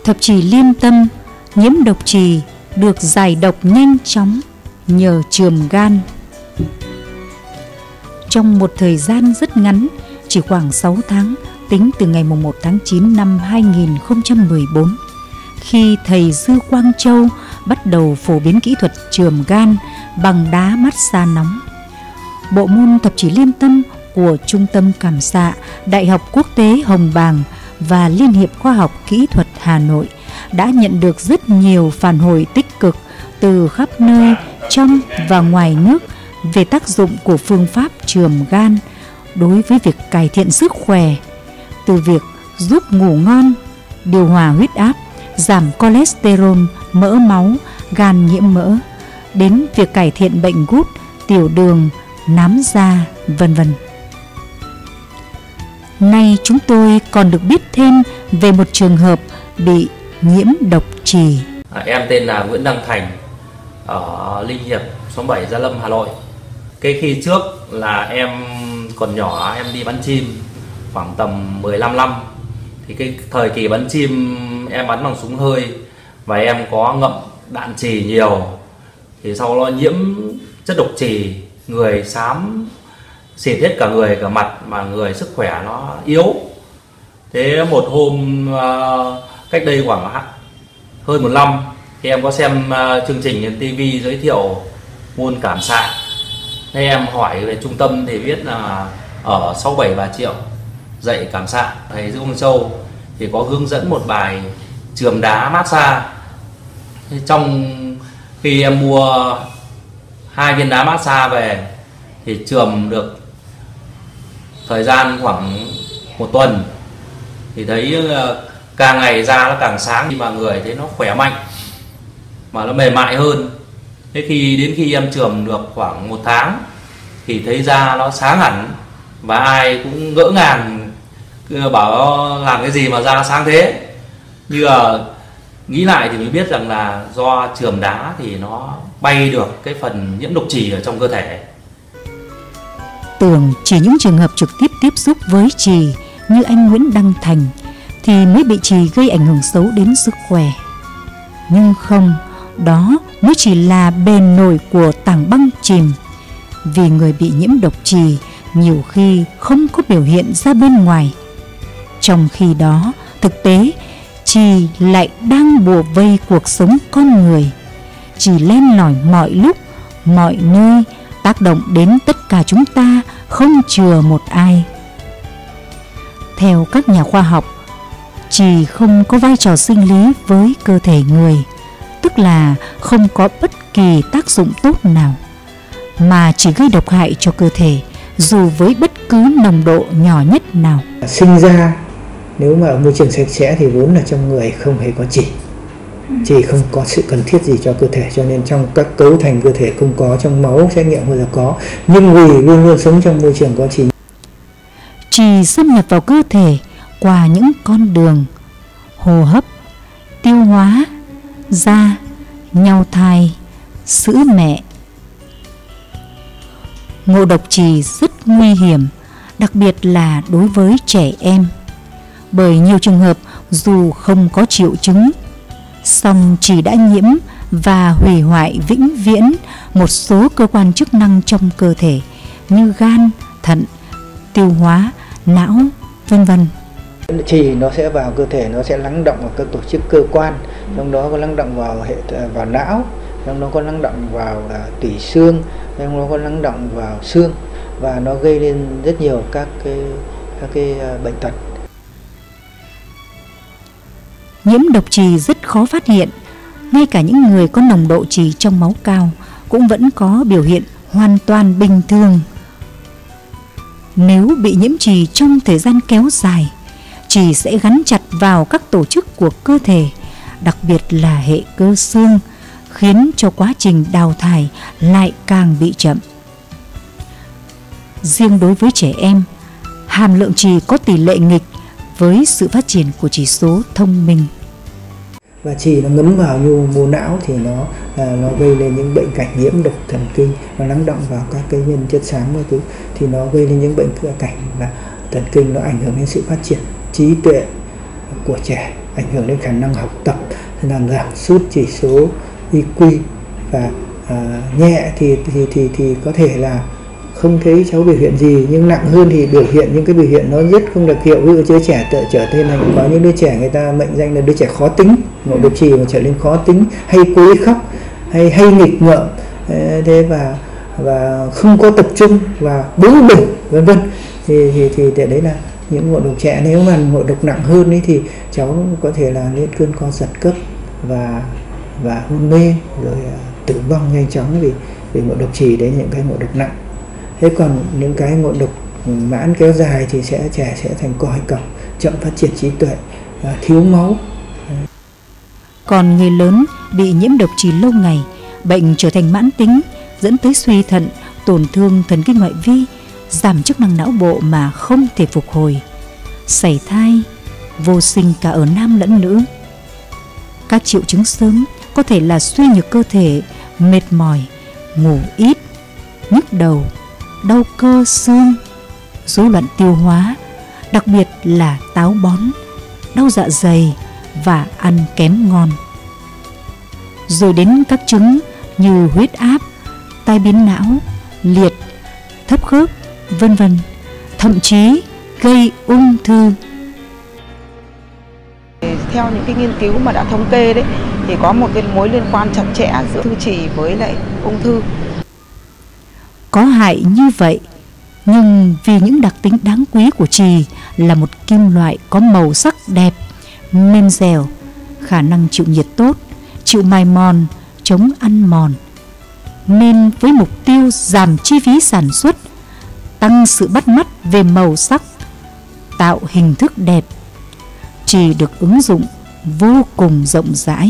thập trì Liên Tâm nhiễm độc trì được giải độc nhanh chóng nhờ chườm gan. Trong một thời gian rất ngắn, chỉ khoảng 6 tháng, tính từ ngày 1 tháng 9 năm 2014, khi thầy Dư Quang Châu bắt đầu phổ biến kỹ thuật chườm gan bằng đá massage nóng, bộ môn thập chỉ Liên Tâm của Trung tâm Cảm xạ Đại học Quốc tế Hồng Bàng và Liên hiệp Khoa học Kỹ thuật Hà Nội đã nhận được rất nhiều phản hồi tích cực từ khắp nơi trong và ngoài nước về tác dụng của phương pháp chườm gan đối với việc cải thiện sức khỏe, từ việc giúp ngủ ngon, điều hòa huyết áp, giảm cholesterol, mỡ máu, gan nhiễm mỡ, đến việc cải thiện bệnh gút, tiểu đường, nám da, vân vân. Nay chúng tôi còn được biết thêm về một trường hợp bị nhiễm độc trì. Em tên là Nguyễn Đăng Thành, ở Linh Hiệp, xóm 7, Gia Lâm, Hà Nội. Cái khi trước là em còn nhỏ, em đi bắn chim khoảng tầm 15 năm. Thì cái thời kỳ bắn chim em bắn bằng súng hơi và em có ngậm đạn trì nhiều. Thì sau đó nhiễm chất độc trì, người xám xịt hết cả người cả mặt, mà người sức khỏe nó yếu. Thế một hôm cách đây khoảng hơn 1 năm thì em có xem chương trình trên TV giới thiệu môn cảm xạ. Thế em hỏi về trung tâm thì biết là ở 67 Bà Triệu dạy cảm xạ, thầy Dư Quang Châu thì có hướng dẫn một bài chườm đá massage. Thế trong khi em mua 2 viên đá massage về thì chườm được thời gian khoảng 1 tuần thì thấy càng ngày da nó càng sáng, nhưng mà người thấy nó khỏe mạnh mà nó mềm mại hơn. Thế đến khi em chườm được khoảng 1 tháng thì thấy da nó sáng hẳn, và ai cũng ngỡ ngàng bảo làm cái gì mà da sáng thế. Nhưng mà nghĩ lại thì mới biết rằng là do chườm đá thì nó bay được cái phần nhiễm độc trì ở trong cơ thể. Tưởng chỉ những trường hợp trực tiếp tiếp xúc với trì như anh Nguyễn Đăng Thành thì mới bị trì gây ảnh hưởng xấu đến sức khỏe. Nhưng không, đó mới chỉ là bề nổi của tảng băng chìm. Vì người bị nhiễm độc trì nhiều khi không có biểu hiện ra bên ngoài. Trong khi đó, thực tế, trì lại đang bủa vây cuộc sống con người. Trì len lỏi mọi lúc, mọi nơi, tác động đến tất cả chúng ta, không chừa một ai. Theo các nhà khoa học, trì không có vai trò sinh lý với cơ thể người, tức là không có bất kỳ tác dụng tốt nào, mà chỉ gây độc hại cho cơ thể dù với bất cứ nồng độ nhỏ nhất nào. Sinh ra nếu mà ở môi trường sạch sẽ thì vốn là trong người không hề có trì không có sự cần thiết gì cho cơ thể, cho nên trong các cấu thành cơ thể không có, trong máu xét nghiệm bao giờ có, nhưng vì luôn luôn sống trong môi trường có trì. Trì xâm nhập vào cơ thể qua những con đường hô hấp, tiêu hóa, da, nhau thai, sữa mẹ. Ngộ độc trì rất nguy hiểm, đặc biệt là đối với trẻ em, bởi nhiều trường hợp dù không có triệu chứng, song trì đã nhiễm và hủy hoại vĩnh viễn một số cơ quan chức năng trong cơ thể như gan, thận, tiêu hóa, não, vân vân. Trì nó sẽ vào cơ thể, nó sẽ lắng động vào các tổ chức cơ quan, trong đó có lắng động vào não, trong đó có lắng động vào tủy xương, trong đó có lắng động vào xương, và nó gây lên rất nhiều các cái bệnh tật. Nhiễm độc trì rất khó phát hiện, ngay cả những người có nồng độ trì trong máu cao cũng vẫn có biểu hiện hoàn toàn bình thường. Nếu bị nhiễm trì trong thời gian kéo dài, trì sẽ gắn chặt vào các tổ chức của cơ thể, đặc biệt là hệ cơ xương, khiến cho quá trình đào thải lại càng bị chậm. Riêng đối với trẻ em, hàm lượng trì có tỷ lệ nghịch với sự phát triển của chỉ số thông minh. Và trì nó ngấm vào nhu mô não thì nó gây lên những bệnh cảnh nhiễm độc thần kinh, nó lắng động vào các cái nhân chất xám các thứ, thì nó gây lên những bệnh cảnh là thần kinh, nó ảnh hưởng đến sự phát triển trí tuệ của trẻ, ảnh hưởng đến khả năng học tập, làm giảm sút chỉ số IQ, và nhẹ thì có thể là không thấy cháu biểu hiện gì, nhưng nặng hơn thì biểu hiện những cái biểu hiện nó rất không đặc hiệu. Ví dụ đứa trẻ trở nên thành, có những đứa trẻ người ta mệnh danh là đứa trẻ khó tính, ngộ độc trì mà trở nên khó tính, hay cố ý khóc, hay nghịch ngợm, thế và không có tập trung và bướng bỉnh vân vân, thì đấy là những ngộ độc trẻ. Nếu mà ngộ độc nặng hơn ấy thì cháu có thể là lên cơn co giật cấp và hôn mê, rồi tử vong nhanh chóng vì ngộ độc trì. Đấy, những cái ngộ độc nặng. Thế còn những cái ngộ độc mãn kéo dài thì trẻ sẽ thành còi cọc, chậm phát triển trí tuệ, thiếu máu. Còn người lớn bị nhiễm độc trì lâu ngày, bệnh trở thành mãn tính, dẫn tới suy thận, tổn thương thần kinh ngoại vi, giảm chức năng não bộ mà không thể phục hồi, sảy thai, vô sinh cả ở nam lẫn nữ. Các triệu chứng sớm có thể là suy nhược cơ thể, mệt mỏi, ngủ ít, nhức đầu, đau cơ xương, rối loạn tiêu hóa, đặc biệt là táo bón, đau dạ dày và ăn kém ngon. Rồi đến các chứng như huyết áp, tai biến não, liệt, thấp khớp, vân vân, thậm chí gây ung thư. Theo những cái nghiên cứu mà đã thống kê đấy, thì có một cái mối liên quan chặt chẽ giữa thư trì với lại ung thư. Có hại như vậy, nhưng vì những đặc tính đáng quý của trì là một kim loại có màu sắc đẹp, mềm dẻo, khả năng chịu nhiệt tốt, chịu mài mòn, chống ăn mòn, nên với mục tiêu giảm chi phí sản xuất, tăng sự bắt mắt về màu sắc, tạo hình thức đẹp, trì được ứng dụng vô cùng rộng rãi.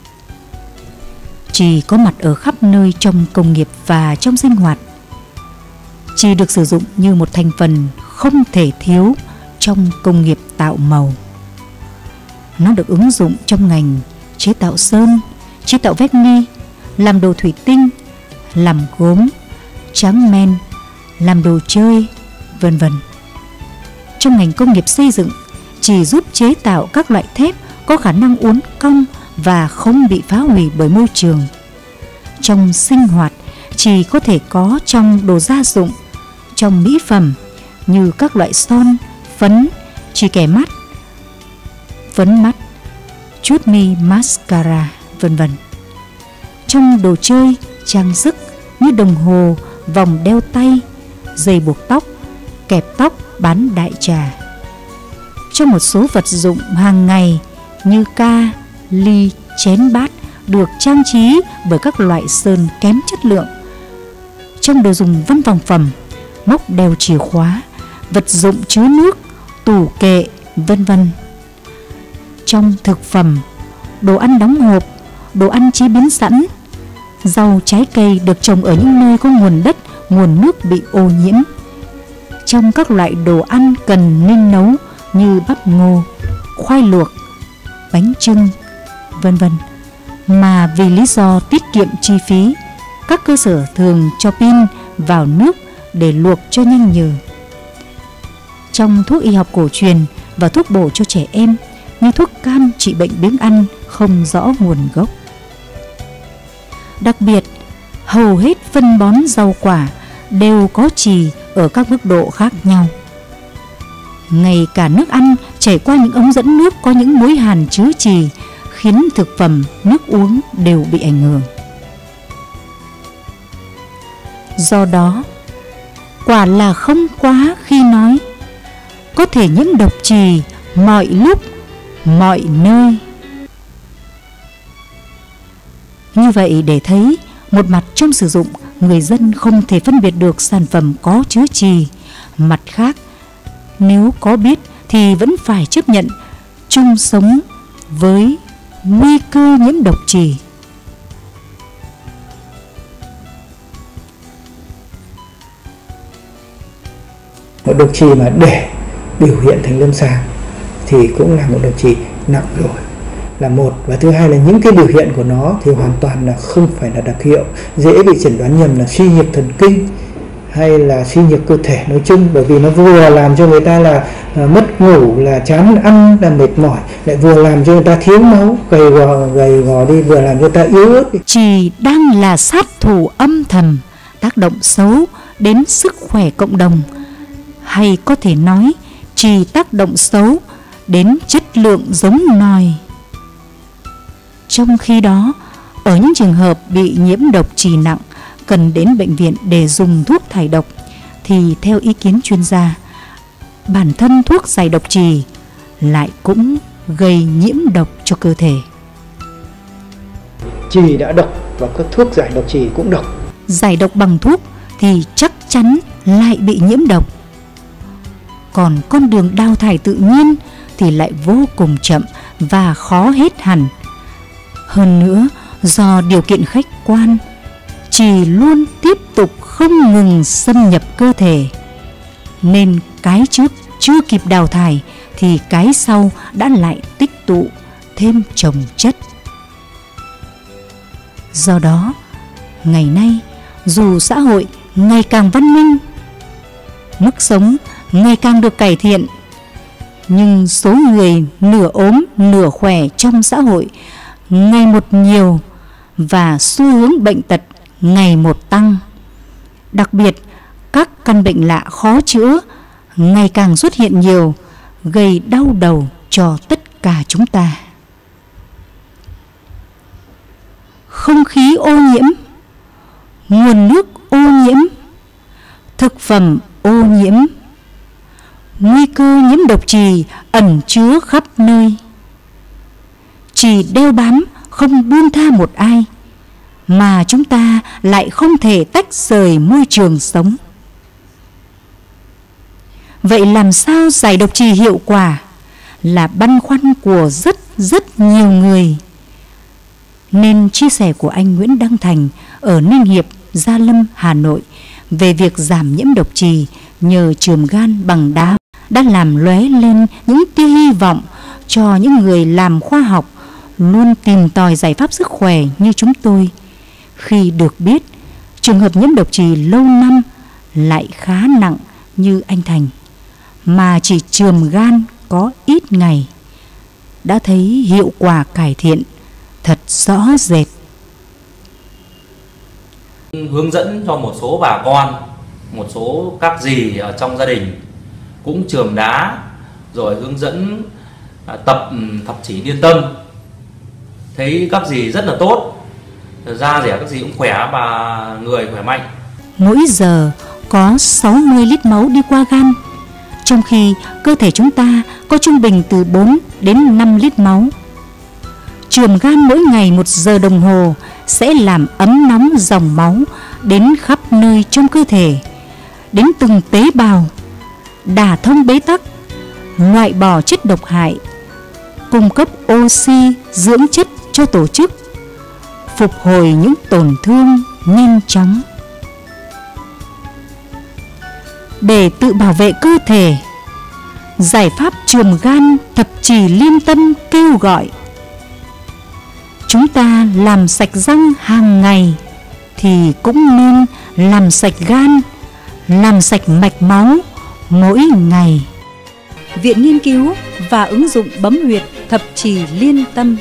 Trì có mặt ở khắp nơi trong công nghiệp và trong sinh hoạt. Trì được sử dụng như một thành phần không thể thiếu trong công nghiệp tạo màu. Nó được ứng dụng trong ngành chế tạo sơn, chế tạo vét ni, làm đồ thủy tinh, làm gốm, tráng men, làm đồ chơi, vân vân. Trong ngành công nghiệp xây dựng, trì giúp chế tạo các loại thép có khả năng uốn cong và không bị phá hủy bởi môi trường. Trong sinh hoạt, trì có thể có trong đồ gia dụng, trong mỹ phẩm như các loại son, phấn, chì kẻ mắt, phấn mắt, chút mi mascara, vân vân. Trong đồ chơi, trang sức như đồng hồ, vòng đeo tay, dây buộc tóc, kẹp tóc bán đại trà. Trong một số vật dụng hàng ngày như ca, ly, chén bát được trang trí bởi các loại sơn kém chất lượng. Trong đồ dùng văn phòng phẩm, móc đeo chìa khóa, vật dụng chứa nước, tủ kệ, vân vân. Trong thực phẩm, đồ ăn đóng hộp, đồ ăn chế biến sẵn, rau trái cây được trồng ở những nơi có nguồn đất, nguồn nước bị ô nhiễm. Trong các loại đồ ăn cần ninh nấu như bắp ngô, khoai luộc, bánh chưng, vân vân, mà vì lý do tiết kiệm chi phí, các cơ sở thường cho pin vào nước để luộc cho nhanh nhừ. Trong thuốc y học cổ truyền và thuốc bổ cho trẻ em như thuốc cam trị bệnh biếng ăn không rõ nguồn gốc. Đặc biệt, hầu hết phân bón rau quả đều có trì ở các mức độ khác nhau. Ngay cả nước ăn chảy qua những ống dẫn nước có những mối hàn chứa trì khiến thực phẩm, nước uống đều bị ảnh hưởng. Do đó, quả là không quá khi nói có thể nhiễm độc trì mọi lúc, mọi nơi. Như vậy để thấy, một mặt trong sử dụng, người dân không thể phân biệt được sản phẩm có chứa trì. Mặt khác, nếu có biết thì vẫn phải chấp nhận chung sống với nguy cơ nhiễm độc trì. Ngộ độc trì mà để biểu hiện thành lâm sàng thì cũng là ngộ độc trì nặng rồi, là một. Và thứ hai là những cái biểu hiện của nó thì hoàn toàn là không phải là đặc hiệu, dễ bị chẩn đoán nhầm là suy nhược thần kinh, hay là suy nhược cơ thể nói chung, bởi vì nó vừa làm cho người ta là mất ngủ, là chán ăn, là mệt mỏi, lại vừa làm cho người ta thiếu máu, gầy gò đi, vừa làm cho người ta yếu ớt đi. Chì đang là sát thủ âm thầm tác động xấu đến sức khỏe cộng đồng, hay có thể nói chì tác động xấu đến chất lượng giống nòi. Trong khi đó, ở những trường hợp bị nhiễm độc chì nặng cần đến bệnh viện để dùng thuốc thải độc, thì theo ý kiến chuyên gia, bản thân thuốc giải độc chì lại cũng gây nhiễm độc cho cơ thể. Chì đã độc và các thuốc giải độc chì cũng độc. Giải độc bằng thuốc thì chắc chắn lại bị nhiễm độc. Còn con đường đào thải tự nhiên thì lại vô cùng chậm và khó hết hẳn. Hơn nữa, do điều kiện khách quan, chì luôn tiếp tục không ngừng xâm nhập cơ thể, nên cái trước chưa kịp đào thải thì cái sau đã lại tích tụ thêm chồng chất. Do đó, ngày nay dù xã hội ngày càng văn minh, mức sống ngày càng được cải thiện, nhưng số người nửa ốm nửa khỏe trong xã hội ngày một nhiều và xu hướng bệnh tật ngày một tăng. Đặc biệt, các căn bệnh lạ khó chữa ngày càng xuất hiện nhiều, gây đau đầu cho tất cả chúng ta. Không khí ô nhiễm, nguồn nước ô nhiễm, thực phẩm ô nhiễm, nguy cơ nhiễm độc chì ẩn chứa khắp nơi. Chì đeo bám không buông tha một ai, mà chúng ta lại không thể tách rời môi trường sống. Vậy làm sao giải độc chì hiệu quả là băn khoăn của rất nhiều người. Nên chia sẻ của anh Nguyễn Đăng Thành ở Ninh Hiệp, Gia Lâm, Hà Nội về việc giảm nhiễm độc chì nhờ chườm gan bằng đá đã làm lóe lên những tia hy vọng cho những người làm khoa học luôn tìm tòi giải pháp sức khỏe như chúng tôi, khi được biết trường hợp nhiễm độc chì lâu năm lại khá nặng như anh Thành, mà chỉ chườm gan có ít ngày đã thấy hiệu quả cải thiện thật rõ rệt. Hướng dẫn cho một số bà con, một số các dì ở trong gia đình cũng chườm đá, rồi hướng dẫn tập thập chỉ liên tâm. Thấy các dì rất là tốt, da dẻ các dì cũng khỏe và người khỏe mạnh. Mỗi giờ có 60 lít máu đi qua gan, trong khi cơ thể chúng ta có trung bình từ 4 đến 5 lít máu. Chườm gan mỗi ngày 1 giờ đồng hồ sẽ làm ấm nóng dòng máu đến khắp nơi trong cơ thể, đến từng tế bào, đả thông bế tắc, loại bỏ chất độc hại, cung cấp oxy, dưỡng chất cho tổ chức, phục hồi những tổn thương nhanh chóng. Để tự bảo vệ cơ thể, giải pháp chườm gan thập chỉ liên tâm kêu gọi chúng ta làm sạch răng hàng ngày thì cũng nên làm sạch gan, làm sạch mạch máu mỗi ngày. Viện Nghiên cứu và ứng dụng bấm huyệt thập chỉ liên tâm.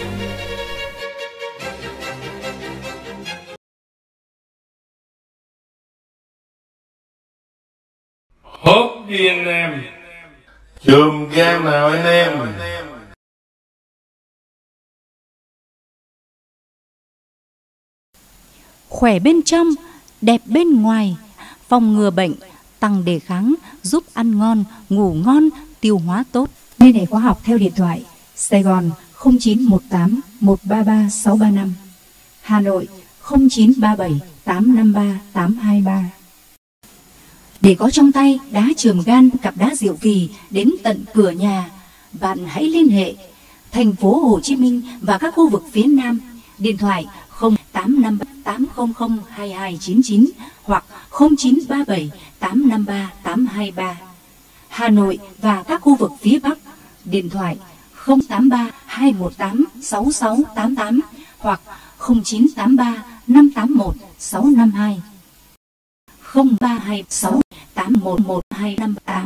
Hốt đi anh em, chùm gan nào anh em. Khỏe bên trong, đẹp bên ngoài, phòng ngừa bệnh, tăng đề kháng, giúp ăn ngon, ngủ ngon, tiêu hóa tốt. Liên hệ khoa học theo điện thoại Sài Gòn 0918 133 635, Hà Nội 0937 853 823. Để có trong tay đá chườm gan cặp đá diệu kỳ đến tận cửa nhà, bạn hãy liên hệ thành phố Hồ Chí Minh và các khu vực phía Nam, điện thoại 0853 800 2299 hoặc 0937 853 823. Hà Nội và các khu vực phía Bắc, điện thoại 083 218 6688 hoặc 0983 581 652. 0326 811258.